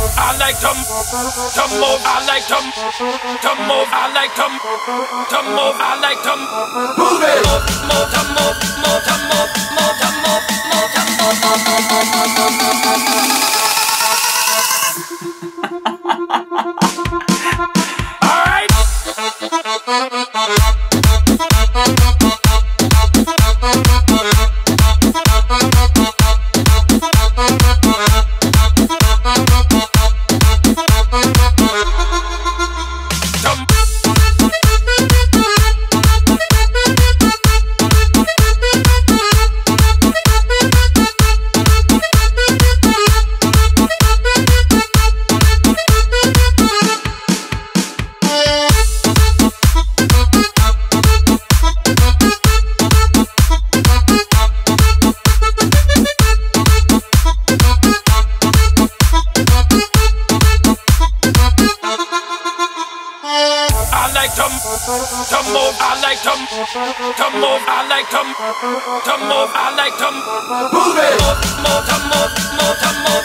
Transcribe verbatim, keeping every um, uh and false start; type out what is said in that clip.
I like to to move. I like to to move. I like to to move. I like to move it. Move, move, to move, move, to move, move, to move, move, to move, move, move, move, move, move, move. All right. To move, I like to to move, I like to to move, I like to move it. Move, move, to move, move, to move.